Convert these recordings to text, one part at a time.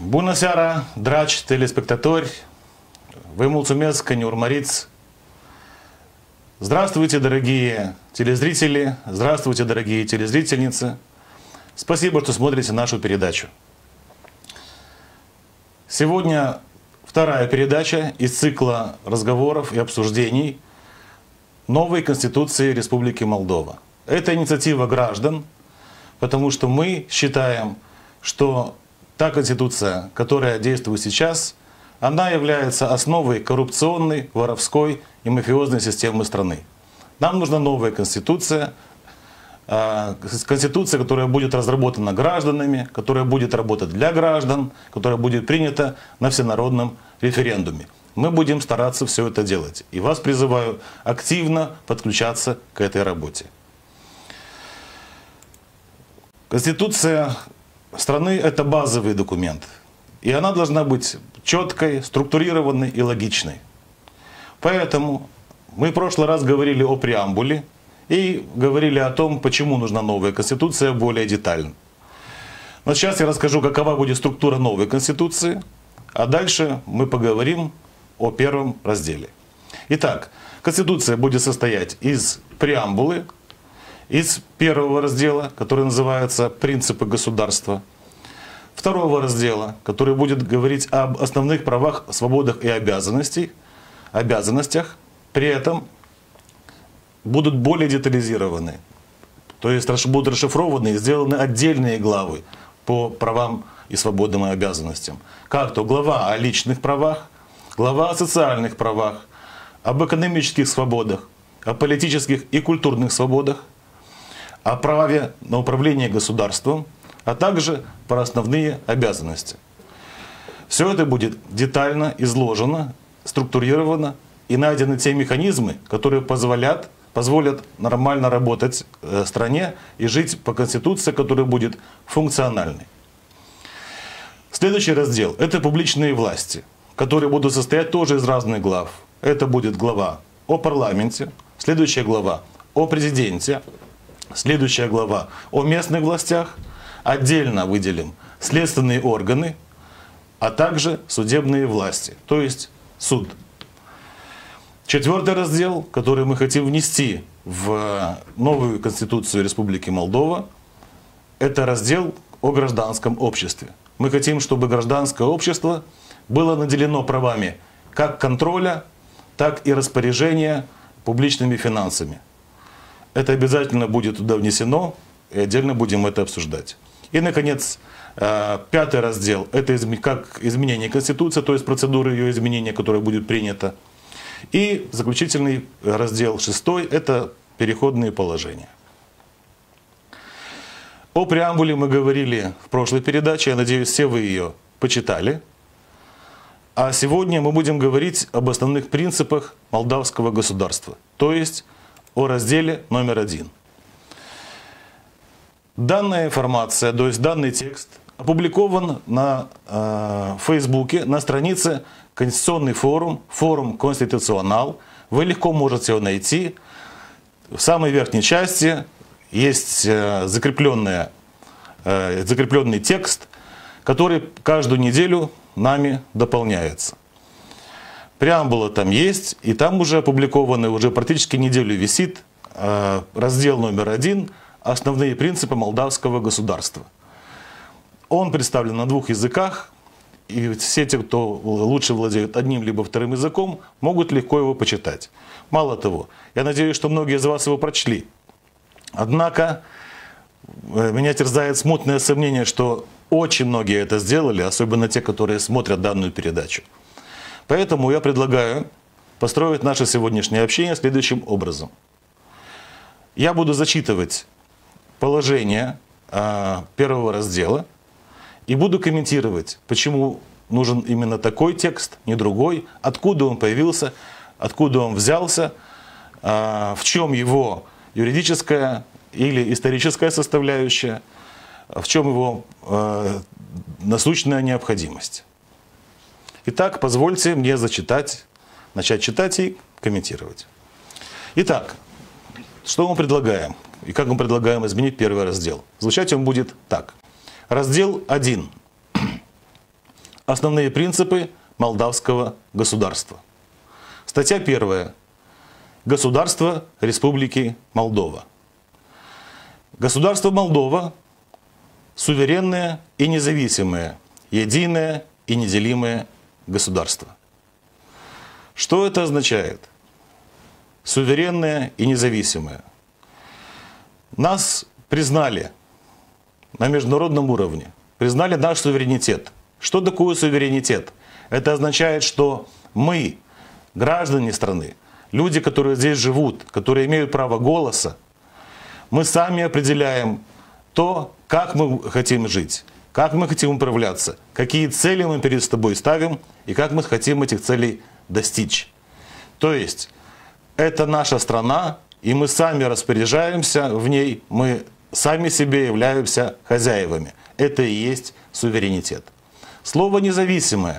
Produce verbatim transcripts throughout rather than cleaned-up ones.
Bună seara, dragi telespectatori! Вы mulțumesc că ne urmăriți. Здравствуйте, дорогие телезрители! Здравствуйте, дорогие телезрительницы! Спасибо, что смотрите нашу передачу. Сегодня вторая передача из цикла разговоров и обсуждений новой Конституции Республики Молдова. Это инициатива граждан, потому что мы считаем, что та Конституция, которая действует сейчас, она является основой коррупционной, воровской и мафиозной системы страны. Нам нужна новая Конституция, Конституция, которая будет разработана гражданами, которая будет работать для граждан, которая будет принята на всенародном референдуме. Мы будем стараться все это делать. И вас призываю активно подключаться к этой работе. Конституция страны – это базовый документ. И она должна быть четкой, структурированной и логичной. Поэтому мы в прошлый раз говорили о преамбуле и говорили о том, почему нужна новая Конституция более детально. Но сейчас я расскажу, какова будет структура новой Конституции, а дальше мы поговорим о первом разделе. Итак, Конституция будет состоять из преамбулы, из первого раздела, который называется «Принципы государства», второго раздела, который будет говорить об основных правах, свободах и обязанностях, обязанностях, при этом будут более детализированы, то есть будут расшифрованы и сделаны отдельные главы по правам и свободам и обязанностям. Как то глава о личных правах, глава о социальных правах, об экономических свободах, о политических и культурных свободах, о праве на управление государством, а также про основные обязанности. Все это будет детально изложено, структурировано и найдены те механизмы, которые позволят, позволят нормально работать в стране и жить по Конституции, которая будет функциональной. Следующий раздел – это публичные власти, которые будут состоять тоже из разных глав. Это будет глава о парламенте, следующая глава о президенте, следующая глава о местных властях, отдельно выделим следственные органы, а также судебные власти, то есть суд. Четвертый раздел, который мы хотим внести в новую Конституцию Республики Молдова, это раздел о гражданском обществе. Мы хотим, чтобы гражданское общество было наделено правами как контроля, так и распоряжения публичными финансами. Это обязательно будет туда внесено, и отдельно будем это обсуждать. И, наконец, пятый раздел – это как изменение Конституции, то есть процедура ее изменения, которая будет принята. И заключительный раздел шестой – это переходные положения. О преамбуле мы говорили в прошлой передаче, я надеюсь, все вы ее почитали. А сегодня мы будем говорить об основных принципах молдавского государства, то есть о разделе номер один. Данная информация, то есть данный текст, опубликован на э, Фейсбуке, на странице Конституционный форум, форум Конституционал. Вы легко можете его найти. В самой верхней части есть э, закрепленная, э, закрепленный текст, который каждую неделю нами дополняется. Преамбула там есть, и там уже опубликованы, уже практически неделю висит э, раздел номер один «Основные принципы молдавского государства». Он представлен на двух языках, и все те, кто лучше владеют одним либо вторым языком, могут легко его почитать. Мало того, я надеюсь, что многие из вас его прочли. Однако меня терзает смутное сомнение, что очень многие это сделали, особенно те, которые смотрят данную передачу. Поэтому я предлагаю построить наше сегодняшнее общение следующим образом. Я буду зачитывать положение э, первого раздела и буду комментировать, почему нужен именно такой текст, не другой, откуда он появился, откуда он взялся, э, в чем его юридическая или историческая составляющая, в чем его э, насущная необходимость. Итак, позвольте мне зачитать, начать читать и комментировать. Итак, что мы предлагаем и как мы предлагаем изменить первый раздел? Звучать он будет так. Раздел один. Основные принципы молдавского государства. Статья первая. Государство Республики Молдова. Государство Молдова суверенное и независимое, единое и неделимое государство. Что это означает? Суверенное и независимое. Нас признали на международном уровне, признали наш суверенитет. Что такое суверенитет? Это означает, что мы, граждане страны, люди, которые здесь живут, которые имеют право голоса, мы сами определяем то, как мы хотим жить, как мы хотим управляться, какие цели мы перед собой ставим и как мы хотим этих целей достичь. То есть это наша страна, и мы сами распоряжаемся в ней, мы сами себе являемся хозяевами. Это и есть суверенитет. Слово «независимое».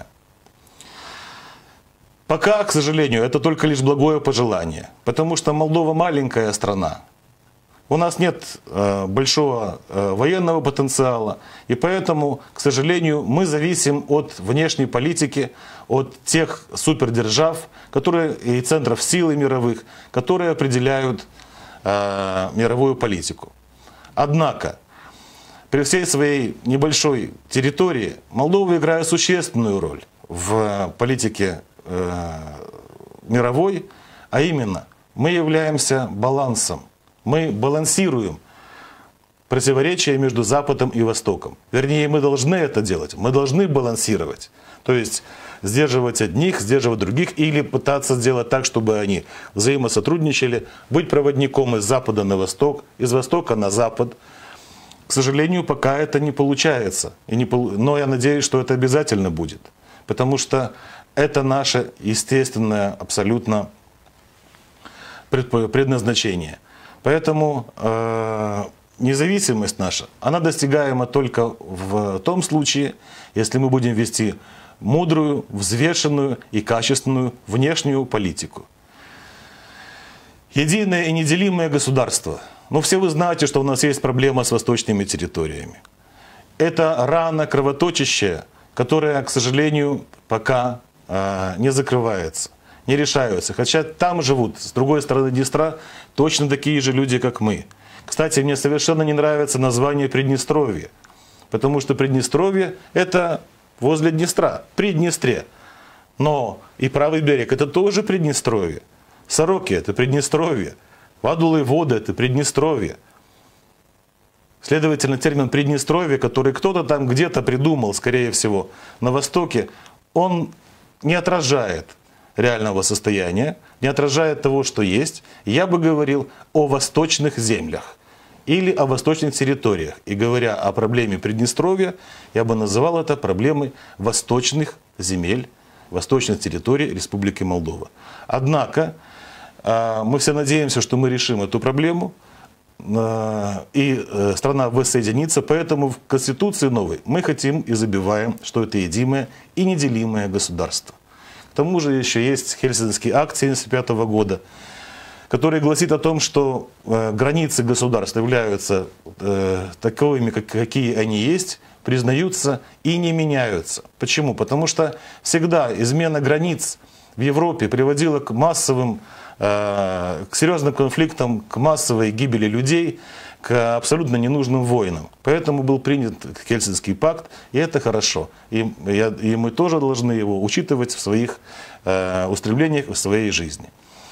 Пока, к сожалению, это только лишь благое пожелание, потому что Молдова маленькая страна. У нас нет э, большого э, военного потенциала, и поэтому, к сожалению, мы зависим от внешней политики, от тех супердержав, которые, и центров силы мировых, которые определяют э, мировую политику. Однако, при всей своей небольшой территории Молдова играет существенную роль в политике э, мировой, а именно мы являемся балансом. Мы балансируем противоречия между Западом и Востоком. Вернее, мы должны это делать. Мы должны балансировать. То есть сдерживать одних, сдерживать других или пытаться сделать так, чтобы они взаимосотрудничали, быть проводником из Запада на Восток, из Востока на Запад. К сожалению, пока это не получается. И не пол... Но я надеюсь, что это обязательно будет. Потому что это наше естественное абсолютно предназначение. Поэтому э, независимость наша, она достигаема только в том случае, если мы будем вести мудрую, взвешенную и качественную внешнюю политику. Единое и неделимое государство. Ну, все вы знаете, что у нас есть проблема с восточными территориями. Это рана кровоточащая, которая, к сожалению, пока э, не закрывается. Не решаются. Хотя там живут, с другой стороны Днестра, точно такие же люди, как мы. Кстати, мне совершенно не нравится название Приднестровье. Потому что Приднестровье – это возле Днестра, при Днестре. Но и правый берег – это тоже Приднестровье. Сороки – это Приднестровье. Вадулы воды – это Приднестровье. Следовательно, термин Приднестровье, который кто-то там где-то придумал, скорее всего, на Востоке, он не отражает реального состояния, не отражает того, что есть. Я бы говорил о восточных землях или о восточных территориях. И говоря о проблеме Приднестровья, я бы называл это проблемой восточных земель, восточных территорий Республики Молдова. Однако мы все надеемся, что мы решим эту проблему, и страна воссоединится. Поэтому в Конституции новой мы хотим и забиваем, что это единое и неделимое государство. К тому же еще есть Хельсинский акт тысяча девятьсот семьдесят пятого года, который гласит о том, что э, границы государств являются э, таковыми, как, какие они есть, признаются и не меняются. Почему? Потому что всегда измена границ в Европе приводила к массовым, э, к серьезным конфликтам, к массовой гибели людей, к абсолютно ненужным войнам. Поэтому был принят Хельсинский пакт, и это хорошо. И, я, и мы тоже должны его учитывать в своих э, устремлениях, в своей жизни.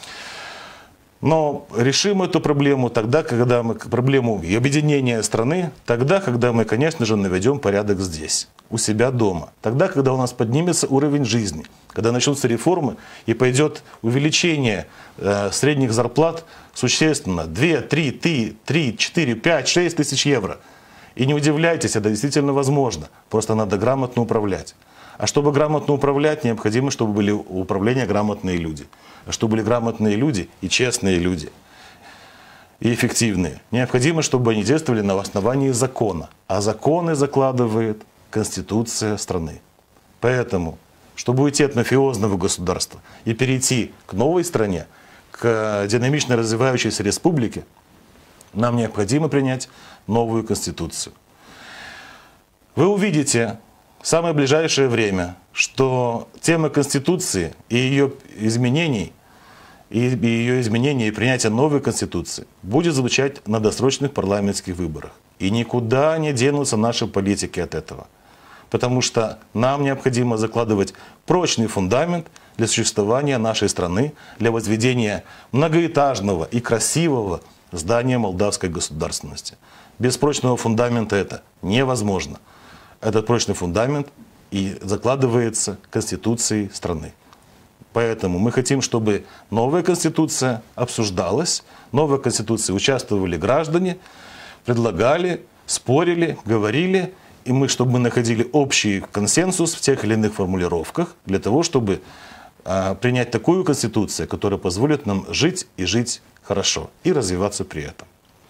Но решим эту проблему тогда, когда мы, проблему объединения страны, тогда, когда мы, конечно же, наведем порядок здесь, у себя дома. Тогда, когда у нас поднимется уровень жизни, когда начнутся реформы и пойдет увеличение э, средних зарплат существенно, два, три, три, четыре, пять, шесть тысяч евро. И не удивляйтесь, это действительно возможно, просто надо грамотно управлять. А чтобы грамотно управлять, необходимо, чтобы были у управления грамотные люди. А чтобы были грамотные люди и честные люди, и эффективные. Необходимо, чтобы они действовали на основании закона. А законы закладывает Конституция страны. Поэтому, чтобы уйти от мафиозного государства и перейти к новой стране, к динамично развивающейся республике, нам необходимо принять новую Конституцию. Вы увидите в самое ближайшее время, что тема Конституции и ее изменений, и ее изменения и принятия новой Конституции будет звучать на досрочных парламентских выборах. И никуда не денутся наши политики от этого. Потому что нам необходимо закладывать прочный фундамент для существования нашей страны, для возведения многоэтажного и красивого здания молдавской государственности. Без прочного фундамента это невозможно. Этот прочный фундамент и закладывается Конституцией страны. Поэтому мы хотим, чтобы новая Конституция обсуждалась, в новой Конституции участвовали граждане, предлагали, спорили, говорили, и мы, чтобы мы находили общий консенсус в тех или иных формулировках, для того, чтобы э, принять такую Конституцию, которая позволит нам жить и жить хорошо, и развиваться при этом.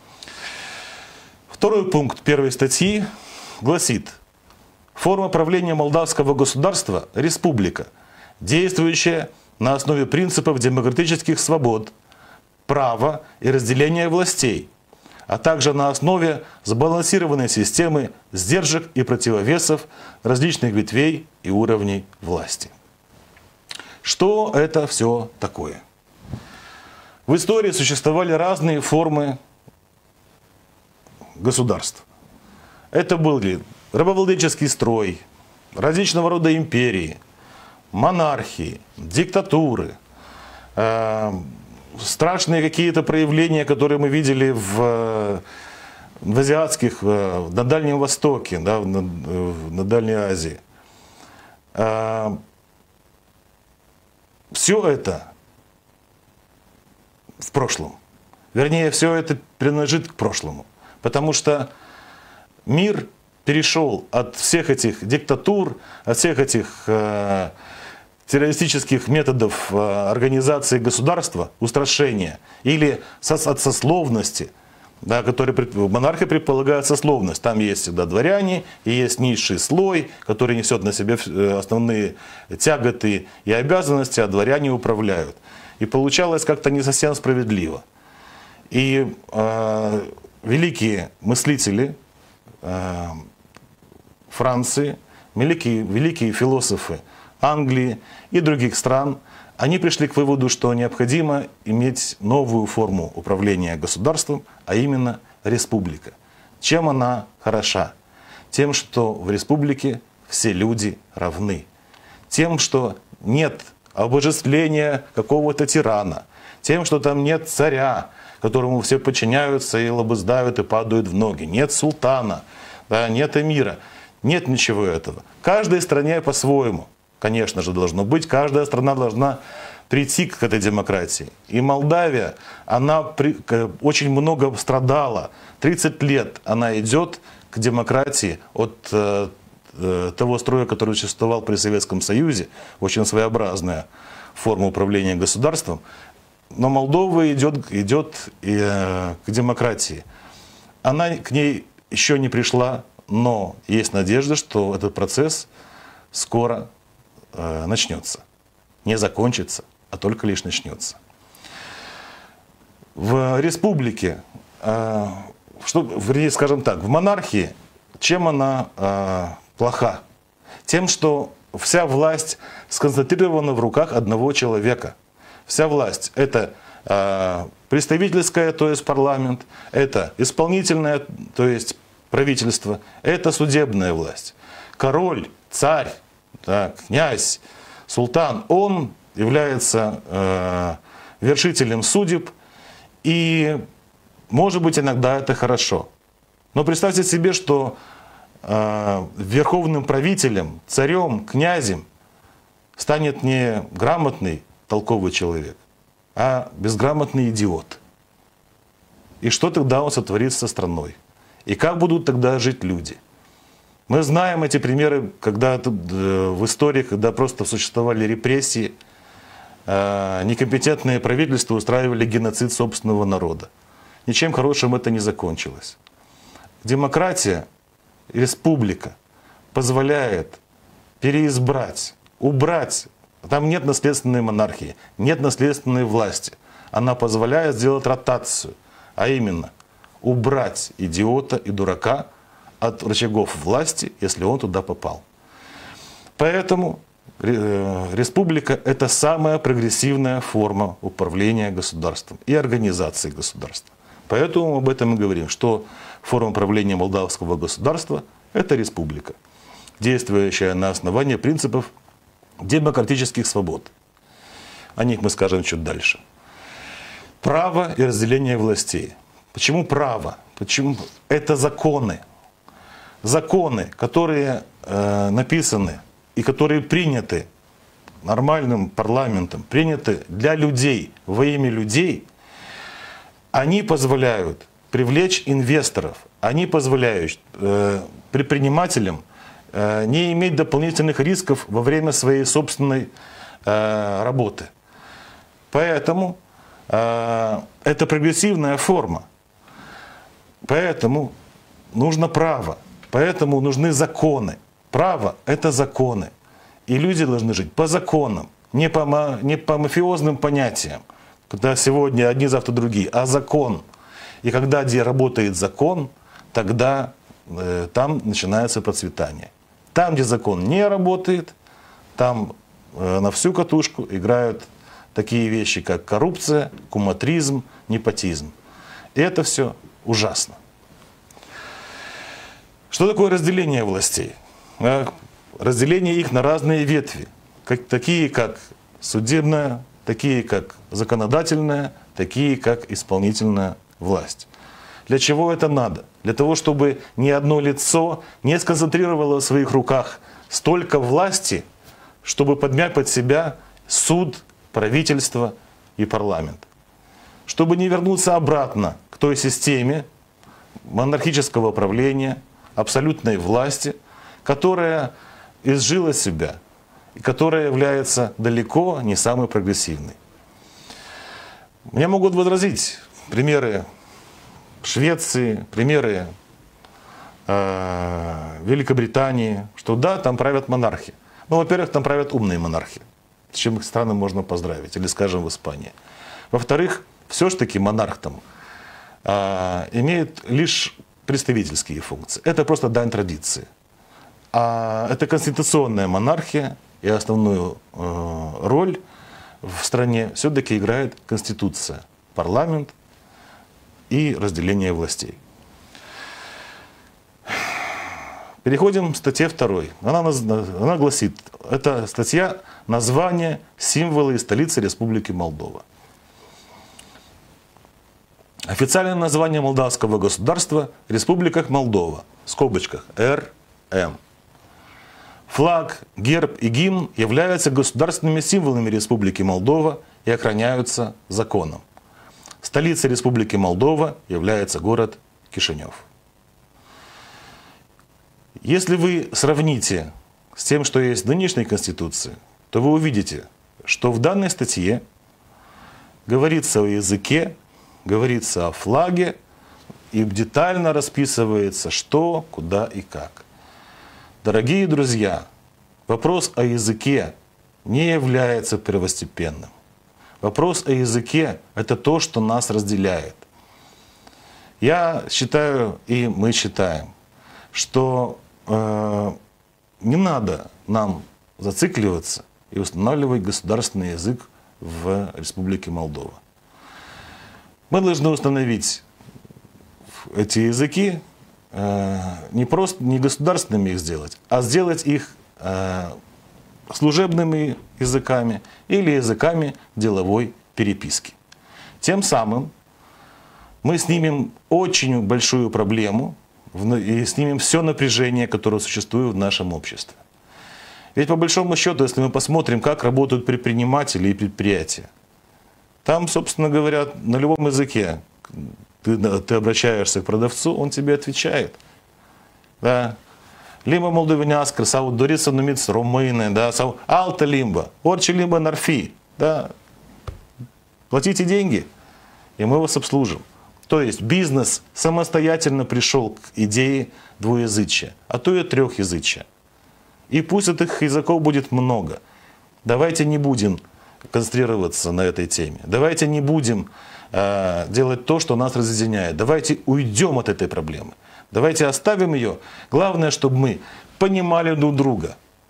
Второй пункт первой статьи гласит: форма правления молдавского государства – республика, действующая на основе принципов демократических свобод, права и разделения властей, а также на основе сбалансированной системы сдержек и противовесов различных ветвей и уровней власти. Что это все такое? В истории существовали разные формы государств. Это были рабовладельческий строй, различного рода империи, монархии, диктатуры, э, страшные какие-то проявления, которые мы видели в, в азиатских, на Дальнем Востоке, да, на, на Дальней Азии. Э, все это в прошлом. Вернее, все это принадлежит к прошлому. Потому что мир перешел от всех этих диктатур, от всех этих э, террористических методов э, организации государства, устрашения, или со, от сословности, да, которые, монархия предполагает сословность. Там есть всегда дворяне, и есть низший слой, который несет на себе основные тяготы и обязанности, а дворяне управляют. И получалось как-то не совсем справедливо. И э, великие мыслители э, Франции, великие, великие философы Англии и других стран, они пришли к выводу, что необходимо иметь новую форму управления государством, а именно республика. Чем она хороша? Тем, что в республике все люди равны. Тем, что нет обожествления какого-то тирана. Тем, что там нет царя, которому все подчиняются и лобызают и падают в ноги. Нет султана, да, нет эмира. Нет ничего этого. Каждой стране по-своему, конечно же, должно быть. Каждая страна должна прийти к этой демократии. И Молдавия, она при, очень много страдала. тридцать лет она идет к демократии от э, э, того строя, который существовал при Советском Союзе. Очень своеобразная форма управления государством. Но Молдова идет, идет э, к демократии. Она к ней еще не пришла, но есть надежда, что этот процесс скоро э, начнется. Не закончится, а только лишь начнется. В республике, э, что, вернее, скажем так, в монархии, чем она э, плоха? Тем, что вся власть сконцентрирована в руках одного человека. Вся власть – это э, представительская, то есть парламент, это исполнительная, то есть правительство, это судебная власть. Король, царь, да, князь, султан, он является э, вершителем судеб, и, может быть, иногда это хорошо. Но представьте себе, что э, верховным правителем, царем, князем станет не грамотный, толковый человек, а безграмотный идиот. И что тогда он сотворит со страной? И как будут тогда жить люди? Мы знаем эти примеры, когда в истории, когда просто существовали репрессии, некомпетентные правительства устраивали геноцид собственного народа. Ничем хорошим это не закончилось. Демократия, республика позволяет переизбрать, убрать. Там нет наследственной монархии, нет наследственной власти. Она позволяет сделать ротацию, а именно убрать идиота и дурака от рычагов власти, если он туда попал. Поэтому республика – это самая прогрессивная форма управления государством и организации государства. Поэтому мы об этом и говорим, что форма управления молдавского государства – это республика, действующая на основании принципов демократических свобод. О них мы скажем чуть дальше. Право и разделение властей. Почему право? Почему? Это законы. Законы, которые э, написаны и которые приняты нормальным парламентом, приняты для людей, во имя людей, они позволяют привлечь инвесторов, они позволяют э, предпринимателям э, не иметь дополнительных рисков во время своей собственной э, работы. Поэтому э, это прогрессивная форма. Поэтому нужно право, поэтому нужны законы. Право – это законы. И люди должны жить по законам, не по, не по мафиозным понятиям, когда сегодня одни, завтра другие, а закон. И когда где работает закон, тогда э, там начинается процветание. Там, где закон не работает, там э, на всю катушку играют такие вещи, как коррупция, куматризм, непотизм. И это все ужасно. Что такое разделение властей? Разделение их на разные ветви, как, такие как судебная, такие как законодательная, такие как исполнительная власть. Для чего это надо? Для того, чтобы ни одно лицо не сконцентрировало в своих руках столько власти, чтобы подмять под себя суд, правительство и парламент. Чтобы не вернуться обратно к той системе монархического правления, абсолютной власти, которая изжила себя и которая является далеко не самой прогрессивной. Мне могут возразить примеры Швеции, примеры э, Великобритании, что да, там правят монархи. Ну, во-первых, там правят умные монархи, с чем их страны можно поздравить, или, скажем, в Испании. Во-вторых, все-таки монарх там э, имеет лишь представительские функции. Это просто дань традиции. А это конституционная монархия, и основную э, роль в стране все-таки играет Конституция, парламент и разделение властей. Переходим к статье второй. Она, она гласит, это статья «Название, символы и столицы Республики Молдова». Официальное название молдавского государства – Республика Молдова, в скобочках эр эм. Флаг, герб и гимн являются государственными символами Республики Молдова и охраняются законом. Столицей Республики Молдова является город Кишинев. Если вы сравните с тем, что есть в нынешней Конституции, то вы увидите, что в данной статье говорится о языке, говорится о флаге и детально расписывается, что, куда и как. Дорогие друзья, вопрос о языке не является первостепенным. Вопрос о языке – это то, что нас разделяет. Я считаю, и мы считаем, что э, не надо нам зацикливаться и устанавливать государственный язык в Республике Молдова. Мы должны установить эти языки, э, не просто не государственными их сделать, а сделать их э, служебными языками или языками деловой переписки. Тем самым мы снимем очень большую проблему и снимем все напряжение, которое существует в нашем обществе. Ведь по большому счету, если мы посмотрим, как работают предприниматели и предприятия, там, собственно говоря, на любом языке ты, ты обращаешься к продавцу, он тебе отвечает. Да. Лимба молдовиняскар, сау дорица нумиц ромыны, да, сау алта лимба, орчи лимба нарфи, да. Платите деньги, и мы вас обслужим. То есть бизнес самостоятельно пришел к идее двуязычия, а то и трехязычия. И пусть этих языков будет много. Давайте не будем концентрироваться на этой теме. Давайте не будем э, делать то, что нас разъединяет. Давайте уйдем от этой проблемы. Давайте оставим ее. Главное, чтобы мы понимали друг друга.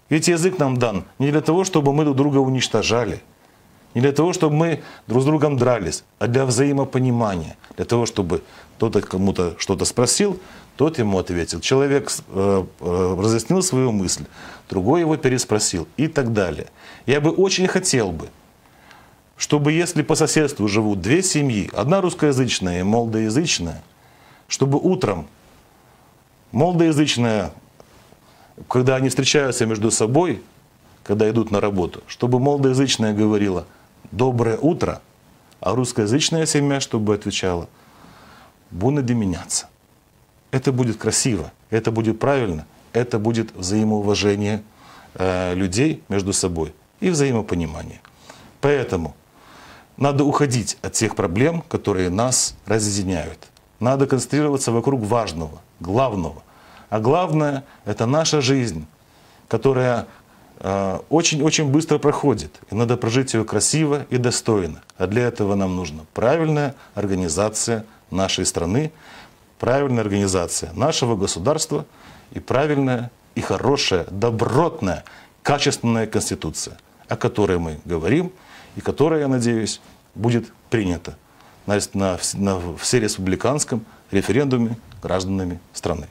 Ведь язык нам дан не для того, чтобы мы друг друга уничтожали, не для того, чтобы мы друг с другом дрались, а для взаимопонимания, для того, чтобы кто-то кому-то что-то спросил, тот ему ответил. Человек э, э, разъяснил свою мысль, другой его переспросил и так далее. Я бы очень хотел бы, чтобы если по соседству живут две семьи, одна русскоязычная и молдоязычная, чтобы утром молдоязычная, когда они встречаются между собой, когда идут на работу, чтобы молдоязычная говорила «доброе утро», а русскоязычная семья, чтобы отвечала «буна деменяться». Это будет красиво, это будет правильно, это будет взаимоуважение э, людей между собой и взаимопонимание. Поэтому надо уходить от тех проблем, которые нас разъединяют. Надо концентрироваться вокруг важного, главного. А главное – это наша жизнь, которая очень-очень быстро проходит. И надо прожить ее красиво и достойно. А для этого нам нужна правильная организация нашей страны, правильная организация нашего государства и правильная и хорошая, добротная, качественная конституция, о которой мы говорим и которая, я надеюсь, будет принята на, на, на всереспубликанском референдуме гражданами страны.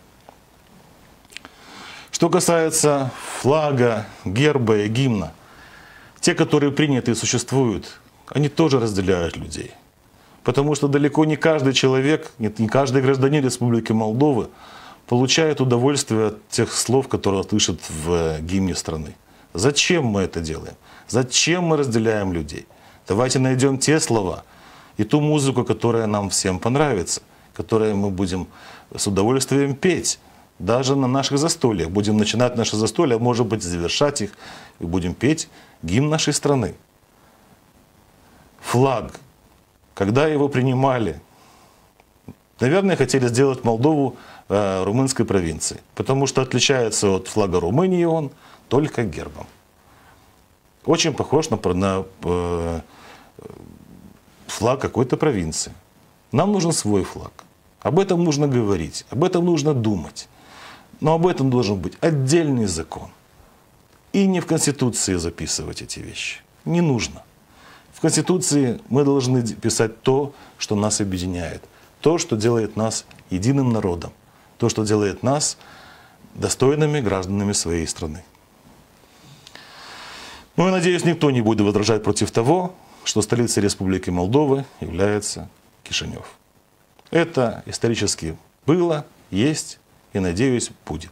Что касается флага, герба и гимна, те, которые приняты и существуют, они тоже разделяют людей. Потому что далеко не каждый человек, нет, не каждый гражданин Республики Молдова получает удовольствие от тех слов, которые он слышит в гимне страны. Зачем мы это делаем? Зачем мы разделяем людей? Давайте найдем те слова и ту музыку, которая нам всем понравится, которую мы будем с удовольствием петь. Даже на наших застольях. Будем начинать наши застолья, а может быть завершать их, и будем петь гимн нашей страны. Флаг. Когда его принимали, наверное, хотели сделать Молдову э, румынской провинцией, потому что отличается от флага Румынии он только гербом. Очень похож на, на э, флаг какой-то провинции. Нам нужен свой флаг. Об этом нужно говорить, об этом нужно думать. Но об этом должен быть отдельный закон. И не в Конституции записывать эти вещи. Не нужно. В Конституции мы должны писать то, что нас объединяет. То, что делает нас единым народом. То, что делает нас достойными гражданами своей страны. Ну и надеюсь, никто не будет возражать против того, что столицей Республики Молдова является Кишинев. Это исторически было, есть и, надеюсь, будет.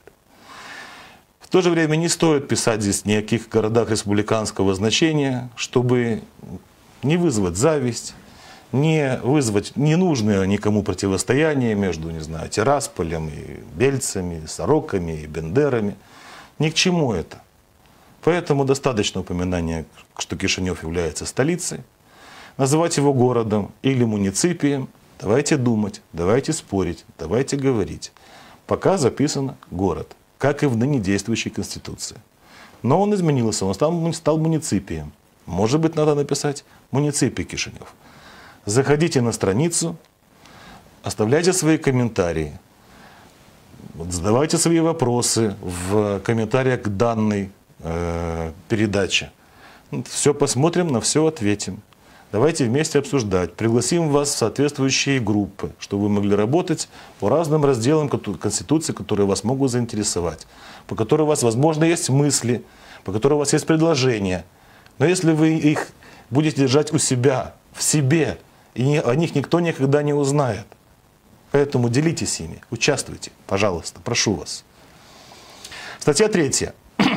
В то же время не стоит писать здесь ни о каких городах республиканского значения, чтобы не вызвать зависть, не вызвать ненужное никому противостояние между, не знаю, Тирасполем и Бельцами, и Сороками и Бендерами. Ни к чему это. Поэтому достаточно упоминания, что Кишинев является столицей. Называть его городом или муниципием. Давайте думать, давайте спорить, давайте говорить. Пока записано город, как и в ныне действующей Конституции. Но он изменился, он стал, стал муниципием. Может быть, надо написать муниципий Кишинев. Заходите на страницу, оставляйте свои комментарии, задавайте свои вопросы в комментариях к данной э, передаче. Все посмотрим, на все ответим. Давайте вместе обсуждать. Пригласим вас в соответствующие группы, чтобы вы могли работать по разным разделам Конституции, которые вас могут заинтересовать, по которым у вас, возможно, есть мысли, по которым у вас есть предложения. Но если вы их будете держать у себя, в себе, и не, о них никто никогда не узнает. Поэтому делитесь ими, участвуйте, пожалуйста, прошу вас. Статья третья.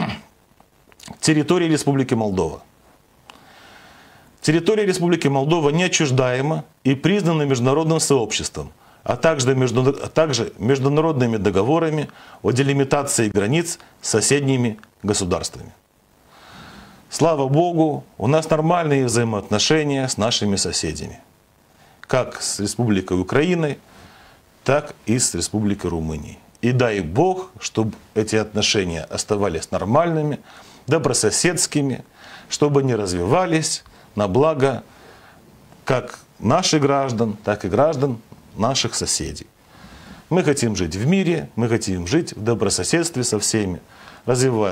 Территория Республики Молдова. Территория Республики Молдова неотчуждаема и признана международным сообществом, а также, между, а также международными договорами о делимитации границ с соседними государствами. Слава Богу, у нас нормальные взаимоотношения с нашими соседями. Как с Республикой Украиной, так и с Республикой Румынии. И дай Бог, чтобы эти отношения оставались нормальными, добрососедскими, чтобы они развивались на благо как наших граждан, так и граждан наших соседей. Мы хотим жить в мире, мы хотим жить в добрососедстве со всеми, развивая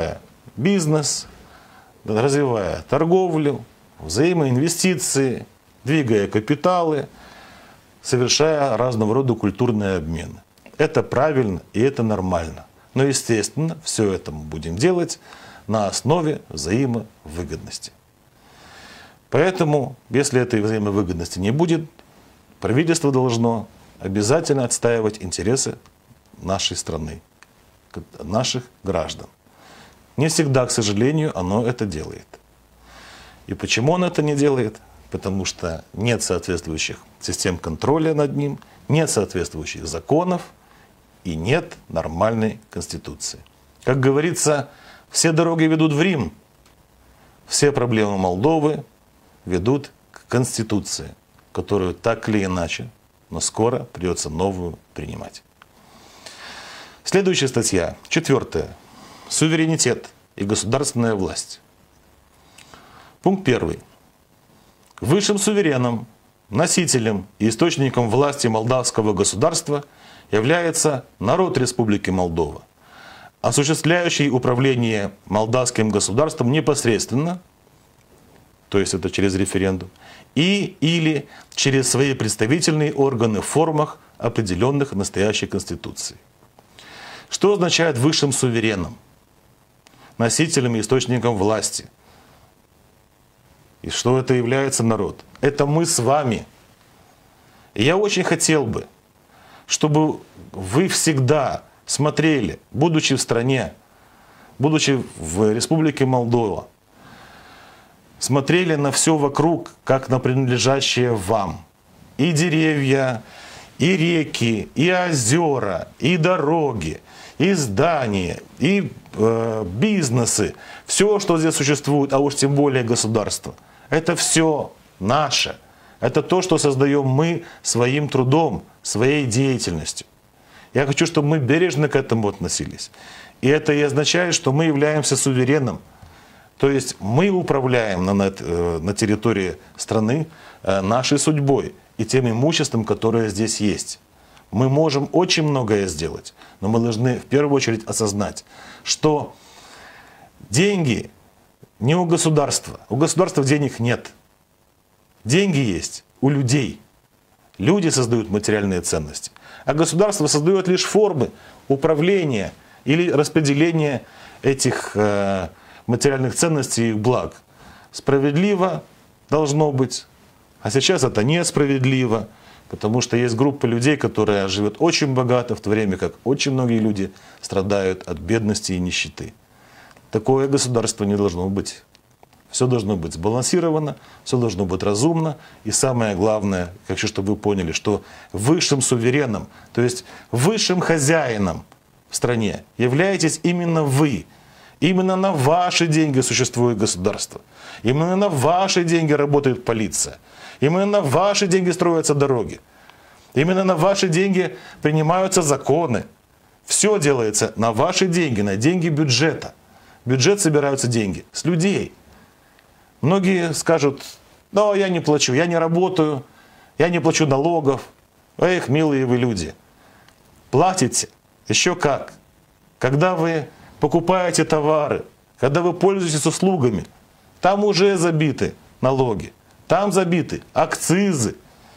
бизнес, развивая торговлю, взаимоинвестиции, двигая капиталы, совершая разного рода культурные обмены. Это правильно и это нормально. Но, естественно, все это мы будем делать на основе взаимовыгодности. Поэтому, если этой взаимовыгодности не будет, правительство должно обязательно отстаивать интересы нашей страны, наших граждан. Не всегда, к сожалению, оно это делает. И почему оно это не делает? Потому что нет соответствующих систем контроля над ним, нет соответствующих законов и нет нормальной конституции. Как говорится, все дороги ведут в Рим, все проблемы Молдовы ведут к конституции, которую так или иначе, но скоро придется новую принимать. Следующая статья, четвертая. Суверенитет и государственная власть. Пункт первый. Высшим сувереном, носителем и источником власти молдавского государства является народ Республики Молдова, осуществляющий управление молдавским государством непосредственно, то есть это через референдум, и или через свои представительные органы в формах, определенных настоящей Конституцией. Что означает высшим сувереном, носителем и источником власти? И что это является народ? Это мы с вами. И я очень хотел бы, чтобы вы всегда смотрели, будучи в стране, будучи в Республике Молдова, смотрели на все вокруг, как на принадлежащее вам. И деревья, и реки, и озера, и дороги, и здания, и э, бизнесы. Все, что здесь существует, а уж тем более государство. Это все наше. Это то, что создаем мы своим трудом, своей деятельностью. Я хочу, чтобы мы бережно к этому относились. И это и означает, что мы являемся сувереном. То есть мы управляем на, на, на территории страны нашей судьбой и тем имуществом, которое здесь есть. Мы можем очень многое сделать, но мы должны в первую очередь осознать, что деньги не у государства. У государства денег нет. Деньги есть у людей. Люди создают материальные ценности. А государство создает лишь формы управления или распределения этих э, материальных ценностей и их благ. Справедливо должно быть, а сейчас это несправедливо, потому что есть группа людей, которые живут очень богато, в то время как очень многие люди страдают от бедности и нищеты. Такое государство не должно быть. Все должно быть сбалансировано, все должно быть разумно. И самое главное, хочу, чтобы вы поняли, что высшим сувереном, то есть высшим хозяином в стране являетесь именно вы. Именно на ваши деньги существует государство. Именно на ваши деньги работает полиция. Именно на ваши деньги строятся дороги. Именно на ваши деньги принимаются законы. Все делается на ваши деньги, на деньги бюджета. В бюджет собираются деньги с людей. Многие скажут: "Но я не плачу, я не работаю, я не плачу налогов". Эх, милые вы люди, платите еще как. Когда вы покупаете товары, когда вы пользуетесь услугами, там уже забиты налоги, там забиты акцизы.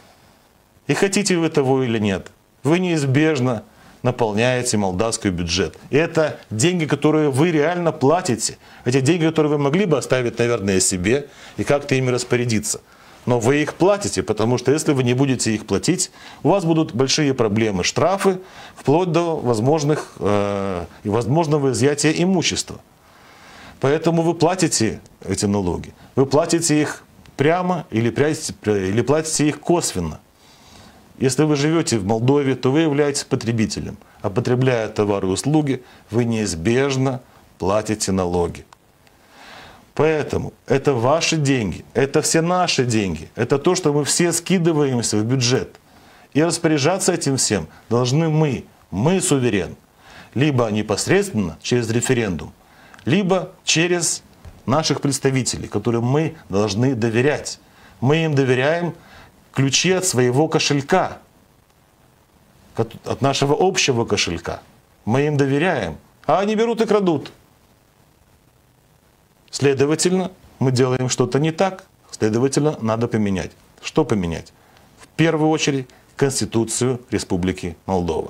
И хотите вы того или нет, вы неизбежно наполняете молдавский бюджет. И это деньги, которые вы реально платите. Эти деньги, которые вы могли бы оставить, наверное, себе и как-то ими распорядиться. Но вы их платите, потому что если вы не будете их платить, у вас будут большие проблемы, штрафы, вплоть до возможных, э, и возможного изъятия имущества. Поэтому вы платите эти налоги. Вы платите их прямо или, или платите их косвенно. Если вы живете в Молдове, то вы являетесь потребителем. А потребляя товары и услуги, вы неизбежно платите налоги. Поэтому это ваши деньги, это все наши деньги. Это то, что мы все скидываемся в бюджет. И распоряжаться этим всем должны мы. Мы суверен. Либо непосредственно через референдум, либо через наших представителей, которым мы должны доверять. Мы им доверяем ключи от своего кошелька, от нашего общего кошелька. Мы им доверяем, а они берут и крадут. Следовательно, мы делаем что-то не так, следовательно, надо поменять. Что поменять? В первую очередь, Конституцию Республики Молдова.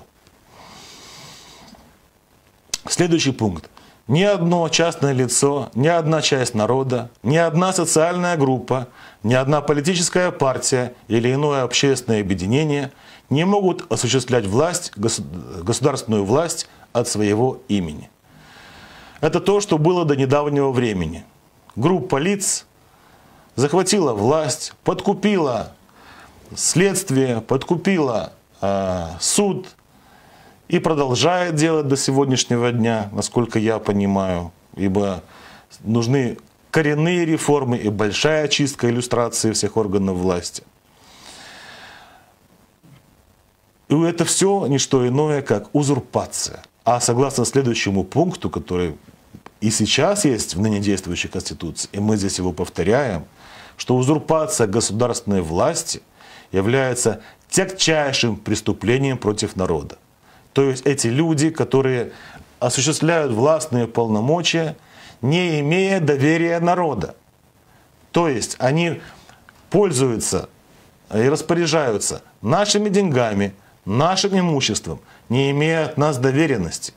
Следующий пункт. Ни одно частное лицо, ни одна часть народа, ни одна социальная группа, ни одна политическая партия или иное общественное объединение не могут осуществлять власть, государственную власть от своего имени. Это то, что было до недавнего времени. Группа лиц захватила власть, подкупила следствие, подкупила э, суд и продолжает делать до сегодняшнего дня, насколько я понимаю, ибо нужны коренные реформы и большая чистка иллюстрации всех органов власти. И это все не что иное, как узурпация. А согласно следующему пункту, который и сейчас есть в ныне действующей Конституции, и мы здесь его повторяем, что узурпация государственной власти является тягчайшим преступлением против народа. То есть эти люди, которые осуществляют властные полномочия, не имея доверия народа. То есть они пользуются и распоряжаются нашими деньгами, нашим имуществом, не имея от нас доверенности.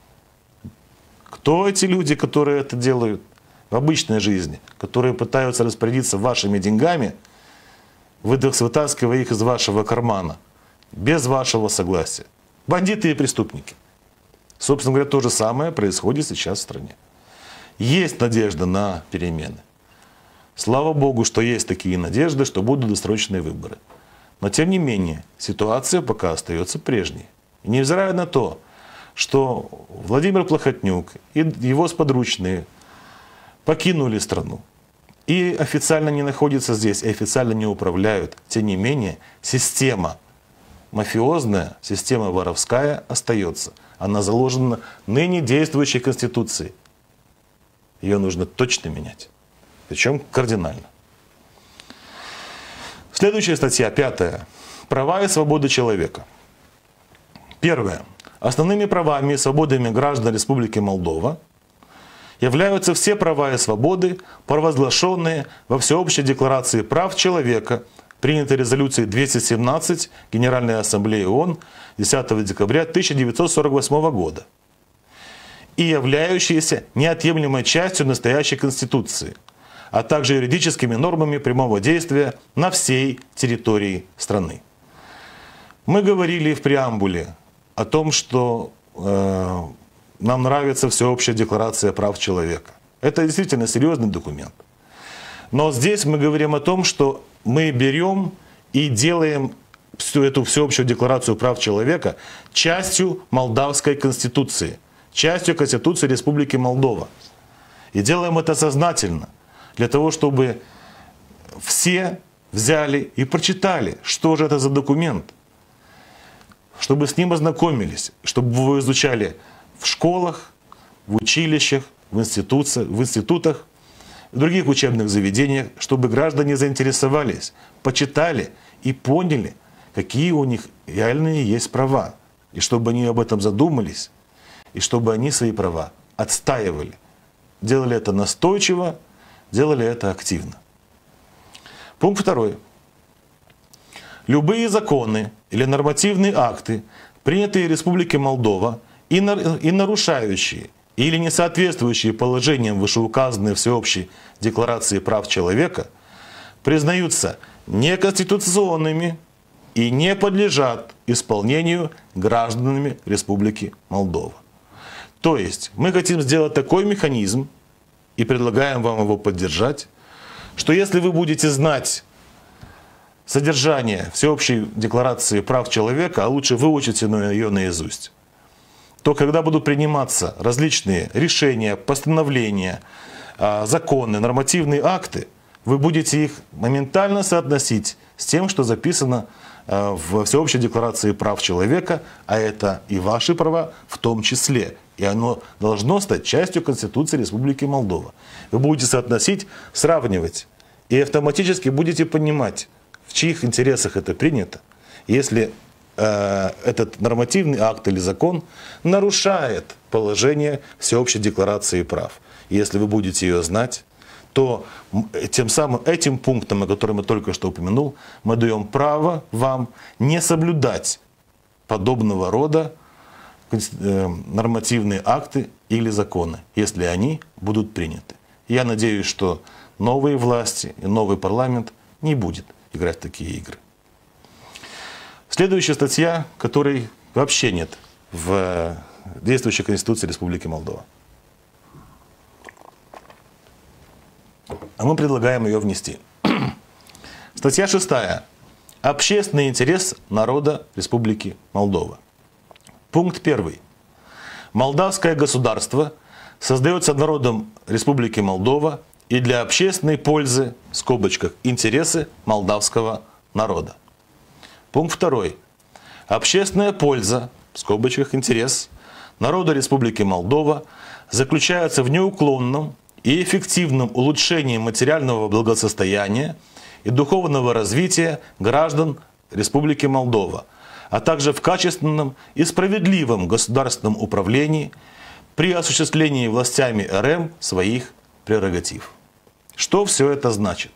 Кто эти люди, которые это делают в обычной жизни, которые пытаются распорядиться вашими деньгами, вытаскивая их из вашего кармана, без вашего согласия? Бандиты и преступники. Собственно говоря, то же самое происходит сейчас в стране. Есть надежда на перемены. Слава Богу, что есть такие надежды, что будут досрочные выборы. Но тем не менее, ситуация пока остается прежней. И невзирая на то, что Владимир Плохотнюк и его сподручные покинули страну и официально не находятся здесь, и официально не управляют, тем не менее, система мафиозная, система воровская остается. Она заложена ныне действующей Конституцией. Ее нужно точно менять. Причем кардинально. Следующая статья, пятая. Права и свободы человека. Первое. Основными правами и свободами граждан Республики Молдова являются все права и свободы, провозглашенные во Всеобщей декларации прав человека, принятой резолюцией двести семнадцать Генеральной Ассамблеи ООН десятого декабря тысяча девятьсот сорок восьмого года и являющиеся неотъемлемой частью настоящей Конституции, а также юридическими нормами прямого действия на всей территории страны. Мы говорили в преамбуле о том, что э, нам нравится Всеобщая декларация прав человека. Это действительно серьезный документ. Но здесь мы говорим о том, что мы берем и делаем всю эту Всеобщую декларацию прав человека частью Молдавской Конституции, частью Конституции Республики Молдова. И делаем это сознательно, для того, чтобы все взяли и прочитали, что же это за документ, чтобы с ним ознакомились, чтобы вы его изучали в школах, в училищах, в институтах, в институтах, в других учебных заведениях, чтобы граждане заинтересовались, почитали и поняли, какие у них реальные есть права, и чтобы они об этом задумались, и чтобы они свои права отстаивали. Делали это настойчиво, делали это активно. Пункт второй. Любые законы или нормативные акты, принятые в Республике Молдова и, и нарушающие или не соответствующие положениям вышеуказанной Всеобщей декларации прав человека, признаются неконституционными и не подлежат исполнению гражданами Республики Молдова. То есть мы хотим сделать такой механизм и предлагаем вам его поддержать, что если вы будете знать содержание Всеобщей декларации прав человека, а лучше выучите ее наизусть, то когда будут приниматься различные решения, постановления, законы, нормативные акты, вы будете их моментально соотносить с тем, что записано в Всеобщей декларации прав человека, а это и ваши права в том числе. И оно должно стать частью Конституции Республики Молдова. Вы будете соотносить, сравнивать, и автоматически будете понимать, в чьих интересах это принято, если э, этот нормативный акт или закон нарушает положение Всеобщей декларации прав. если вы будете ее знать, то тем самым этим пунктом, о котором я только что упомянул, мы даем право вам не соблюдать подобного рода нормативные акты или законы, если они будут приняты. Я надеюсь, что новые власти и новый парламент не будет играть в такие игры. Следующая статья, которой вообще нет в действующей Конституции Республики Молдова. А мы предлагаем ее внести. Статья шестая. Общественный интерес народа Республики Молдова. Пункт первый. Молдавское государство создается народом Республики Молдова и для общественной пользы, в скобочках, интересы молдавского народа. Пункт второй. Общественная польза, в скобочках, интерес народа Республики Молдова заключается в неуклонном и эффективном улучшении материального благосостояния и духовного развития граждан Республики Молдова, а также в качественном и справедливом государственном управлении при осуществлении властями РМ своих прерогатив. Что все это значит?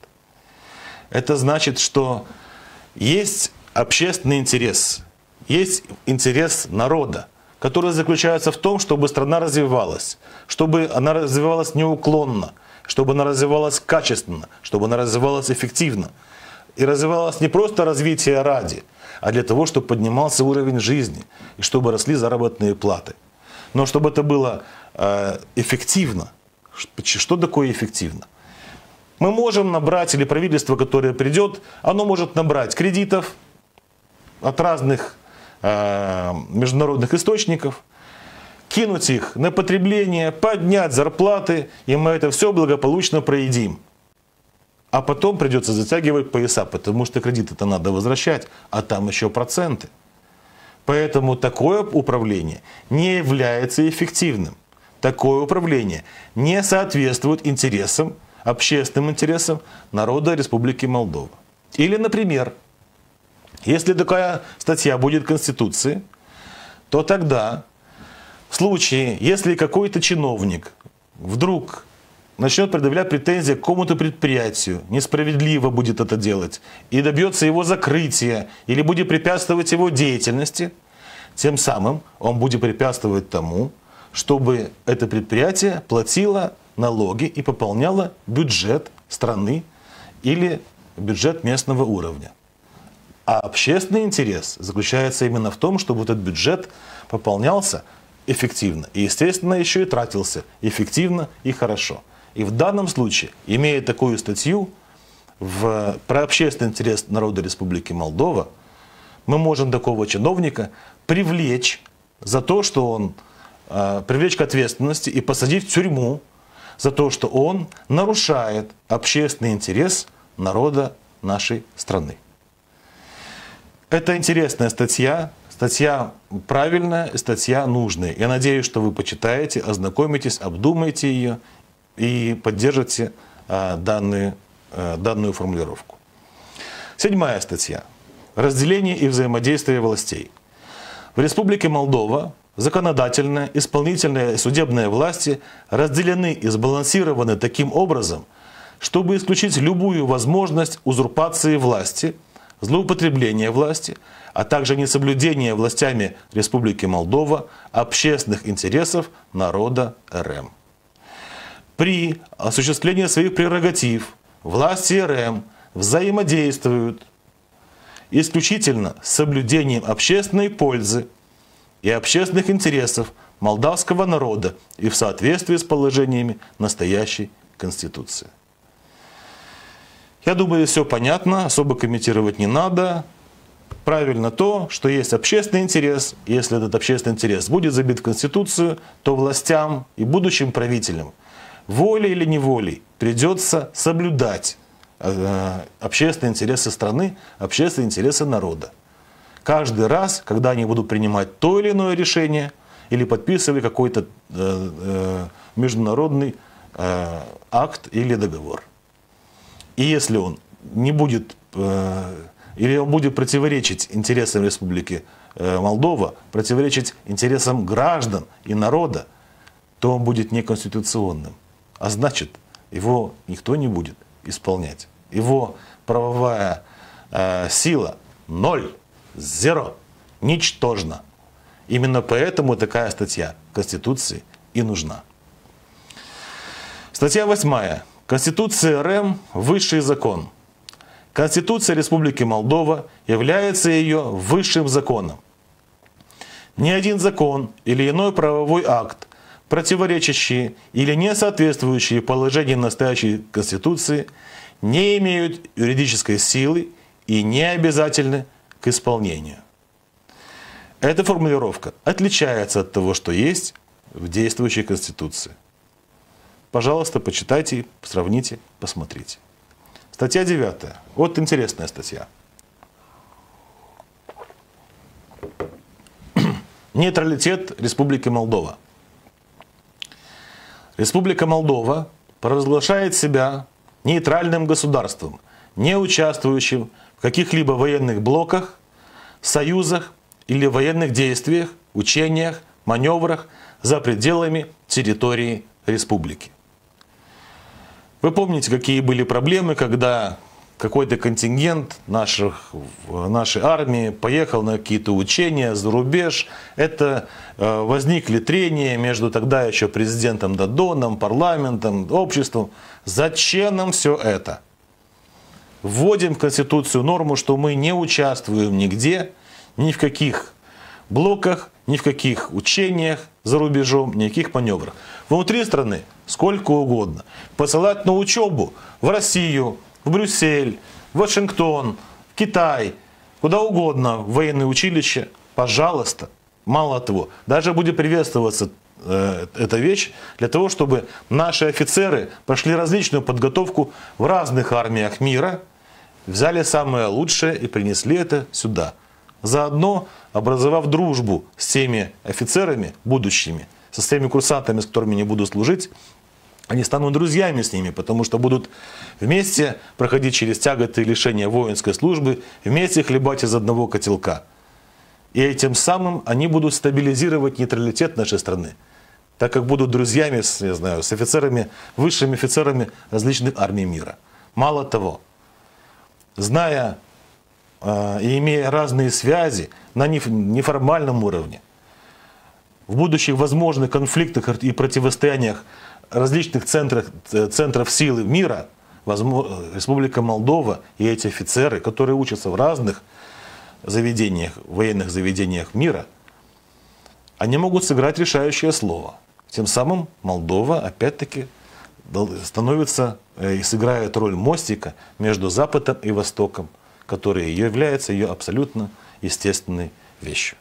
Это значит, что есть общественный интерес, есть интерес народа, который заключается в том, чтобы страна развивалась, чтобы она развивалась неуклонно, чтобы она развивалась качественно, чтобы она развивалась эффективно. И развивалось не просто развитие ради, а для того, чтобы поднимался уровень жизни, и чтобы росли заработные платы. Но чтобы это было э, эффективно. Что такое эффективно? Мы можем набрать, или правительство, которое придет, оно может набрать кредитов от разных э, международных источников, кинуть их на потребление, поднять зарплаты, и мы это все благополучно проедим. А потом придется затягивать пояса, потому что кредиты-то надо возвращать, а там еще проценты. Поэтому такое управление не является эффективным. Такое управление не соответствует интересам, общественным интересам народа Республики Молдова. Или, например, если такая статья будет в Конституции, то тогда, в случае, если какой-то чиновник вдруг начнет предъявлять претензии к какому-то предприятию, несправедливо будет это делать, и добьется его закрытия, или будет препятствовать его деятельности, тем самым он будет препятствовать тому, чтобы это предприятие платило налоги и пополняло бюджет страны или бюджет местного уровня. А общественный интерес заключается именно в том, чтобы этот бюджет пополнялся эффективно и, естественно, еще и тратился эффективно и хорошо. И в данном случае, имея такую статью в, про общественный интерес народа Республики Молдова, мы можем такого чиновника привлечь за то, что он э, привлечь к ответственности и посадить в тюрьму за то, что он нарушает общественный интерес народа нашей страны. Это интересная статья, статья правильная, статья нужная. Я надеюсь, что вы почитаете, ознакомитесь, обдумаете ее и поддержите а, данную, а, данную формулировку. Седьмая статья. Разделение и взаимодействие властей. В Республике Молдова законодательная, исполнительная и судебная власти разделены и сбалансированы таким образом, чтобы исключить любую возможность узурпации власти, злоупотребления власти, а также несоблюдения властями Республики Молдова общественных интересов народа РМ. При осуществлении своих прерогатив власти РМ взаимодействуют исключительно с соблюдением общественной пользы и общественных интересов молдавского народа и в соответствии с положениями настоящей Конституции. Я думаю, все понятно, особо комментировать не надо. Правильно то, что есть общественный интерес. Если этот общественный интерес будет забит в Конституцию, то властям и будущим правителям волей или неволей придется соблюдать э, общественные интересы страны, общественные интересы народа. Каждый раз, когда они будут принимать то или иное решение или подписывать какой-то э, э, международный э, акт или договор. И если он не будет, э, или он будет противоречить интересам Республики э, Молдова, противоречить интересам граждан и народа, то он будет неконституционным. а значит, его никто не будет исполнять. Его правовая э, сила ноль, зеро, ничтожна. Именно поэтому такая статья Конституции и нужна. Статья восьмая. Конституция РФ – высший закон. Конституция Республики Молдова является ее высшим законом. Ни один закон или иной правовой акт, противоречащие или не соответствующие положениям настоящей Конституции, не имеют юридической силы и не обязательны к исполнению. Эта формулировка отличается от того, что есть в действующей Конституции. Пожалуйста, почитайте, сравните, посмотрите. Статья девятая. Вот интересная статья. Нейтралитет Республики Молдова. Республика Молдова провозглашает себя нейтральным государством, не участвующим в каких-либо военных блоках, союзах или военных действиях, учениях, маневрах за пределами территории республики. Вы помните, какие были проблемы, когда какой-то контингент наших, нашей армии поехал на какие-то учения за рубеж. Это э, возникли трения между тогда еще президентом Додоном, парламентом, обществом. Зачем нам все это? Вводим в Конституцию норму, что мы не участвуем нигде, ни в каких блоках, ни в каких учениях за рубежом, ни в каких маневрах. Внутри страны сколько угодно. Посылать на учебу в Россию, в Брюссель, в Вашингтон, в Китай, куда угодно, в военное училище, пожалуйста. Мало того, даже будет приветствоваться э, эта вещь для того, чтобы наши офицеры прошли различную подготовку в разных армиях мира, взяли самое лучшее и принесли это сюда. Заодно образовав дружбу с теми офицерами будущими, со всеми курсантами, с которыми не буду служить, они станут друзьями с ними, потому что будут вместе проходить через тяготы и лишения воинской службы, вместе хлебать из одного котелка. И этим самым они будут стабилизировать нейтралитет нашей страны, так как будут друзьями с, я знаю, с офицерами, высшими офицерами различных армий мира. Мало того, зная э, и имея разные связи на неформальном уровне, в будущих возможных конфликтах и противостояниях различных центров, центров силы мира, Республика Молдова и эти офицеры, которые учатся в разных заведениях, военных заведениях мира, они могут сыграть решающее слово. Тем самым Молдова, опять-таки, становится и сыграет роль мостика между Западом и Востоком, который является ее абсолютно естественной вещью.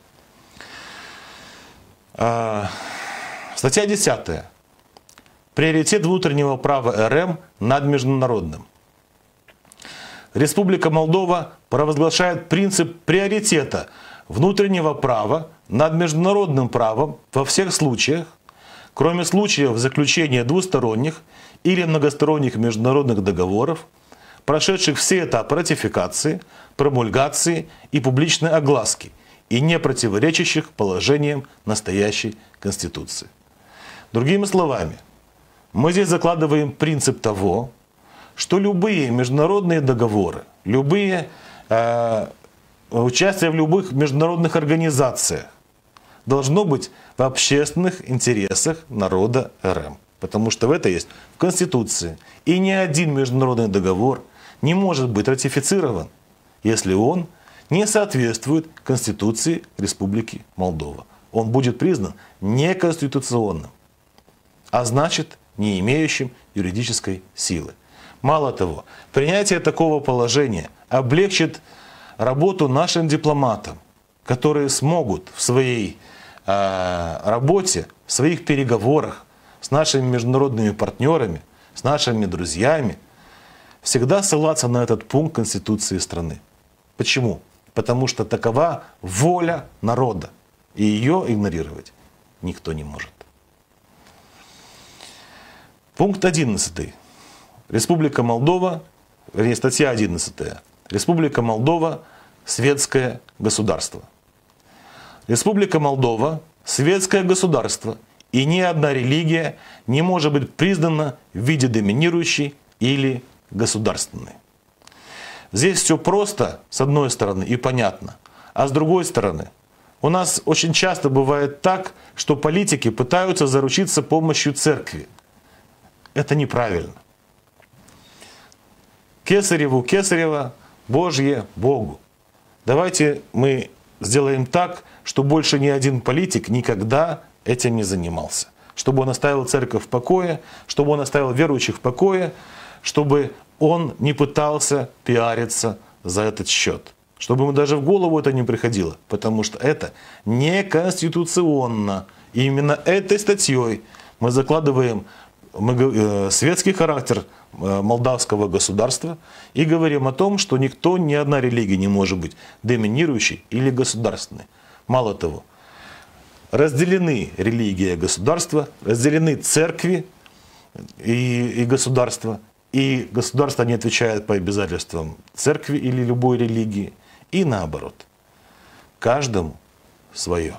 Статья десятая. Приоритет внутреннего права РФ над международным. Республика Молдова провозглашает принцип приоритета внутреннего права над международным правом во всех случаях, кроме случаев заключения двусторонних или многосторонних международных договоров, прошедших все этапы ратификации, промульгации и публичной огласки и не противоречащих положениям настоящей Конституции. Другими словами, мы здесь закладываем принцип того, что любые международные договоры, любые э, участие в любых международных организациях должно быть в общественных интересах народа РФ. Потому что в это есть в Конституции. И ни один международный договор не может быть ратифицирован, если он не соответствует Конституции Республики Молдова. Он будет признан неконституционным, а значит, не имеющим юридической силы. Мало того, принятие такого положения облегчит работу нашим дипломатам, которые смогут в своей э, работе, в своих переговорах с нашими международными партнерами, с нашими друзьями, всегда ссылаться на этот пункт Конституции страны. Почему? Потому что такова воля народа, и ее игнорировать никто не может. Пункт одиннадцатый. Республика Молдова, вернее, статья одиннадцатая. Республика Молдова – светское государство. Республика Молдова – светское государство И ни одна религия не может быть признана в виде доминирующей или государственной. Здесь все просто, с одной стороны, и понятно. А с другой стороны, у нас очень часто бывает так, что политики пытаются заручиться помощью церкви. Это неправильно. Кесареву Кесарева, Божье Богу. Давайте мы сделаем так, что больше ни один политик никогда этим не занимался. Чтобы он оставил церковь в покое, чтобы он оставил верующих в покое, чтобы он не пытался пиариться за этот счет. Чтобы ему даже в голову это не приходило. Потому что это неконституционно. И именно этой статьей мы закладываем светский характер молдавского государства и говорим о том, что никто, ни одна религия не может быть доминирующей или государственной. Мало того, разделены религия и государство, разделены церкви и, и государство, и государство не отвечает по обязательствам церкви или любой религии, и наоборот. Каждому свое.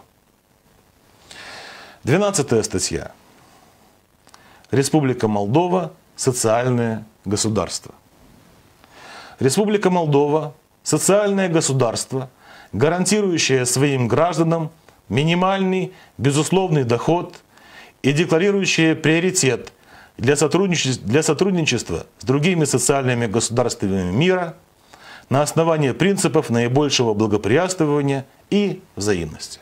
Двенадцатая статья. Республика Молдова – социальное государство. Республика Молдова – социальное государство, гарантирующее своим гражданам минимальный безусловный доход и декларирующее приоритет для сотрудничества, для сотрудничества с другими социальными государствами мира на основании принципов наибольшего благоприятствования и взаимности.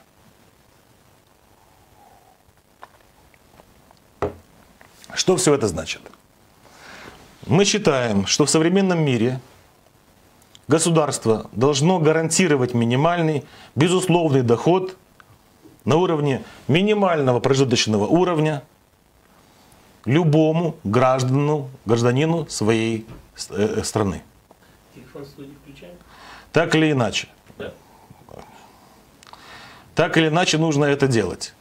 Что все это значит? Мы считаем, что в современном мире государство должно гарантировать минимальный безусловный доход на уровне минимального прожиточного уровня любому гражданину, гражданину своей страны. Так или иначе. Да. Так или иначе нужно это делать.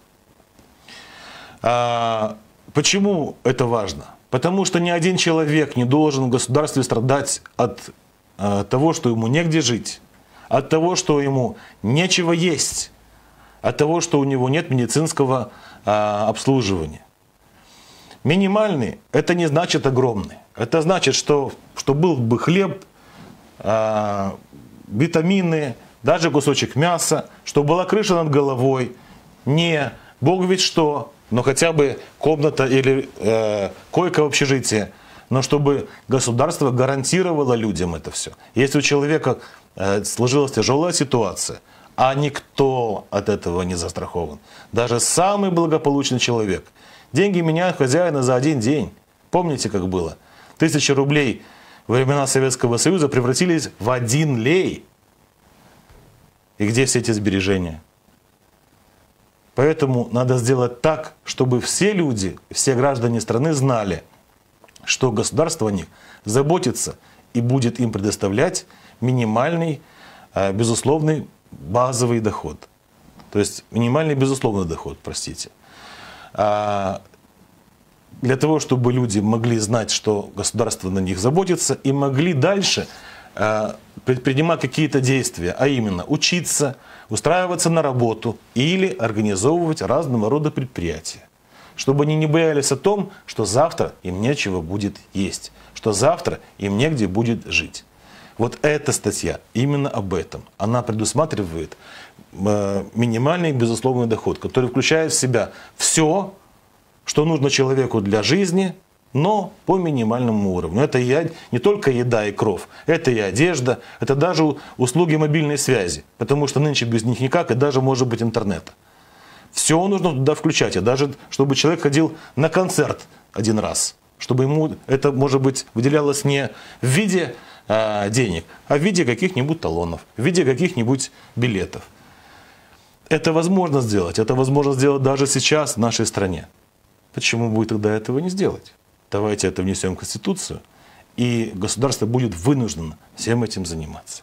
А, почему это важно? Потому что ни один человек не должен в государстве страдать от а, того, что ему негде жить, от того, что ему нечего есть, от того, что у него нет медицинского а, обслуживания. Минимальный – это не значит огромный. Это значит, что, что был бы хлеб, а, витамины, даже кусочек мяса, чтобы была крыша над головой, не бог ведь что, но хотя бы комната или э, койка в общежитии, но чтобы государство гарантировало людям это все. Если у человека э, сложилась тяжелая ситуация, а никто от этого не застрахован, даже самый благополучный человек, деньги меняют хозяина за один день. Помните, как было? Тысячи рублей во времена Советского Союза превратились в один лей. И где все эти сбережения? Поэтому надо сделать так, чтобы все люди, все граждане страны знали, что государство о них заботится и будет им предоставлять минимальный, безусловный базовый доход. То есть минимальный безусловный доход, простите. Для того, чтобы люди могли знать, что государство на них заботится, и могли дальше предпринимать какие-то действия, а именно учиться, устраиваться на работу или организовывать разного рода предприятия. Чтобы они не боялись о том, что завтра им нечего будет есть, что завтра им негде будет жить. Вот эта статья именно об этом. Она предусматривает минимальный безусловный доход, который включает в себя все, что нужно человеку для жизни, но по минимальному уровню. Это и не только еда и кров, это и одежда, это даже услуги мобильной связи, потому что нынче без них никак, и даже может быть интернета. Все нужно туда включать, и даже чтобы человек ходил на концерт один раз, чтобы ему это, может быть, выделялось не в виде а, денег, а в виде каких-нибудь талонов, в виде каких-нибудь билетов. Это возможно сделать, это возможно сделать даже сейчас в нашей стране. Почему бы тогда этого не сделать? Давайте это внесем в Конституцию, и государство будет вынуждено всем этим заниматься.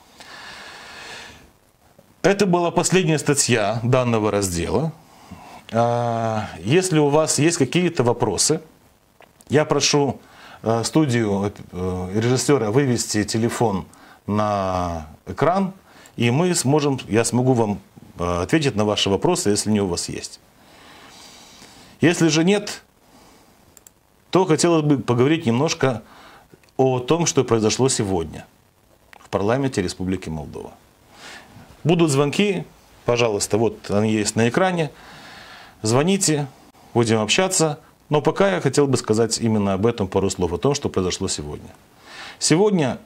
Это была последняя статья данного раздела. Если у вас есть какие-то вопросы, я прошу студию режиссера вывести телефон на экран, и мы сможем, я смогу вам ответить на ваши вопросы, если они у вас есть. Если же нет, то хотелось бы поговорить немножко о том, что произошло сегодня в парламенте Республики Молдова. Будут звонки, пожалуйста, вот они есть на экране. Звоните, будем общаться. Но пока я хотел бы сказать именно об этом пару слов, о том, что произошло сегодня. Сегодня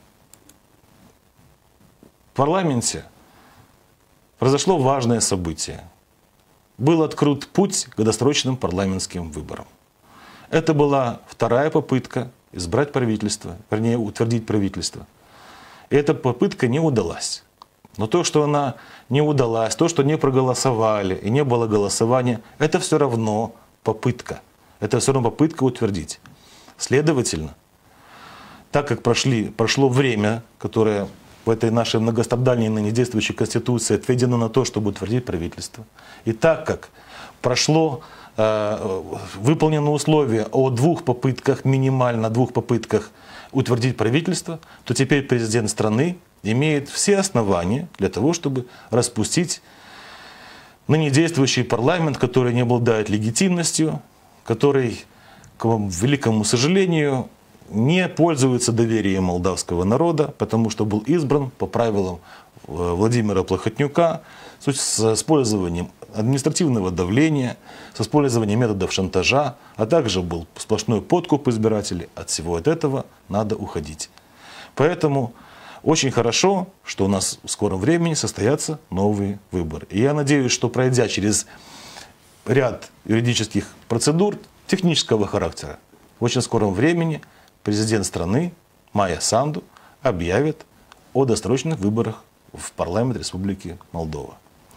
в парламенте произошло важное событие. Был открыт путь к досрочным парламентским выборам. Это была вторая попытка избрать правительство, вернее, утвердить правительство. И эта попытка не удалась. Но то, что она не удалась, то, что не проголосовали и не было голосования, это все равно попытка. Это все равно попытка утвердить. Следовательно, так как прошли, прошло время, которое в этой нашей многострадальной ныне действующей Конституции отведено на то, чтобы утвердить правительство, и так как прошло, э, выполнено условие о двух попытках, минимально двух попытках утвердить правительство, то теперь президент страны имеет все основания для того, чтобы распустить ныне действующий парламент, который не обладает легитимностью, который, к великому сожалению, не пользуется доверием молдавского народа, потому что был избран по правилам Владимира Плохотнюка с использованием административного давления, с использованием методов шантажа, а также был сплошной подкуп избирателей. От всего от этого надо уходить. Поэтому очень хорошо, что у нас в скором времени состоятся новые выборы. И я надеюсь, что пройдя через ряд юридических процедур технического характера, в очень скором времени президент страны Майя Санду объявит о досрочных выборах в парламент Республики Молдова.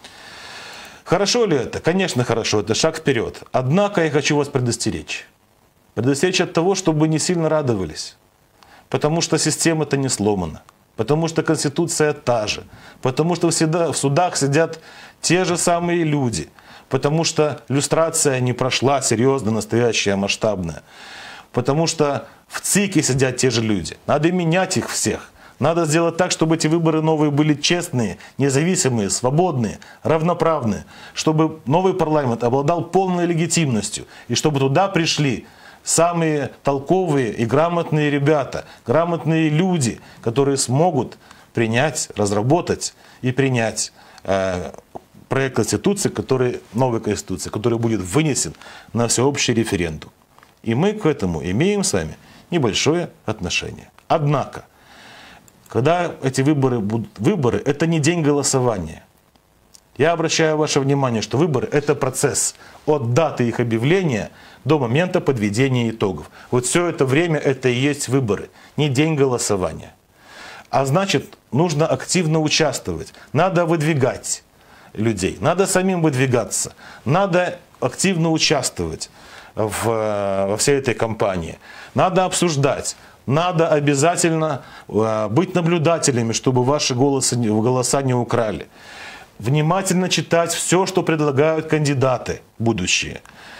Хорошо ли это? Конечно, хорошо. Это шаг вперед. Однако я хочу вас предостеречь. Предостеречь от того, чтобы не сильно радовались. Потому что система-то не сломана. Потому что Конституция та же. Потому что всегда в судах сидят те же самые люди. Потому что люстрация не прошла серьезно, настоящая, масштабная. Потому что в ЦИКе сидят те же люди. Надо менять их всех. Надо сделать так, чтобы эти выборы новые были честные, независимые, свободные, равноправные. Чтобы новый парламент обладал полной легитимностью. И чтобы туда пришли самые толковые и грамотные ребята, грамотные люди, которые смогут принять, разработать и принять э, проект Конституции, который, новой Конституции, который будет вынесен на всеобщий референдум. И мы к этому имеем с вами небольшое отношение. Однако, когда эти выборы будут выборы, это не день голосования. Я обращаю ваше внимание, что выборы – это процесс от даты их объявления до момента подведения итогов. Вот все это время это и есть выборы, не день голосования. А значит, нужно активно участвовать, надо выдвигать людей, надо самим выдвигаться, надо активно участвовать в, во всей этой кампании, надо обсуждать. Надо обязательно быть наблюдателями, чтобы ваши голоса, голоса не украли. Внимательно читать все, что предлагают кандидаты будущие.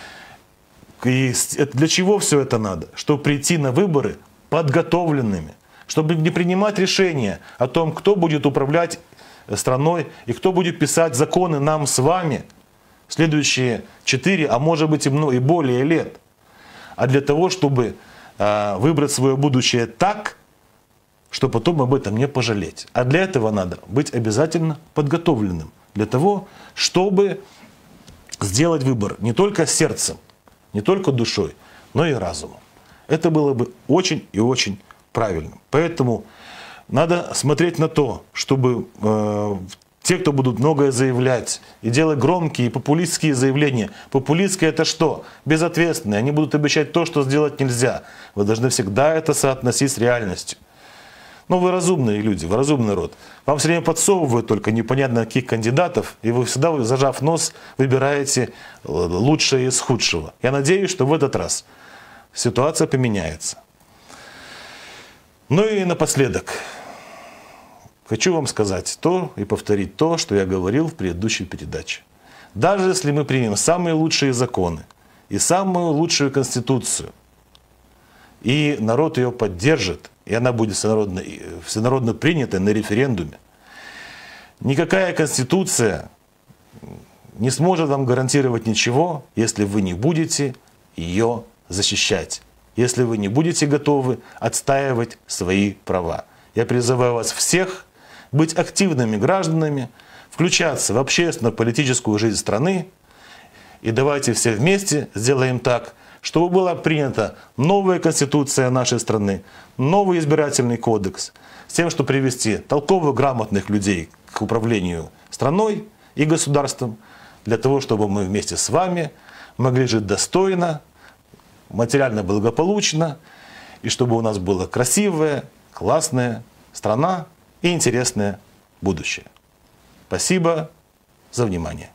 И для чего все это надо? Чтобы прийти на выборы подготовленными. Чтобы не принимать решения о том, кто будет управлять страной и кто будет писать законы нам с вами следующие четыре, а может быть и более лет. А для того, чтобы выбрать свое будущее так, что потом об этом не пожалеть. А для этого надо быть обязательно подготовленным. Для того, чтобы сделать выбор не только сердцем, не только душой, но и разумом. Это было бы очень и очень правильным. Поэтому надо смотреть на то, чтобы э, те, кто будут многое заявлять и делать громкие популистские заявления. Популистские это что? Безответственные. Они будут обещать то, что сделать нельзя. Вы должны всегда это соотносить с реальностью. Но вы разумные люди, вы разумный народ. Вам все время подсовывают только непонятно каких кандидатов, и вы всегда, зажав нос, выбираете лучшее из худшего. Я надеюсь, что в этот раз ситуация поменяется. Ну и напоследок. Хочу вам сказать то и повторить то, что я говорил в предыдущей передаче. Даже если мы примем самые лучшие законы и самую лучшую конституцию, и народ ее поддержит, и она будет всенародно, всенародно принята на референдуме, никакая конституция не сможет вам гарантировать ничего, если вы не будете ее защищать, если вы не будете готовы отстаивать свои права. Я призываю вас всех быть активными гражданами, включаться в общественно-политическую жизнь страны, и давайте все вместе сделаем так, чтобы была принята новая конституция нашей страны, новый избирательный кодекс, с тем, чтобы привести толковых, грамотных людей к управлению страной и государством, для того, чтобы мы вместе с вами могли жить достойно, материально благополучно, и чтобы у нас была красивая, классная страна и интересное будущее. Спасибо за внимание.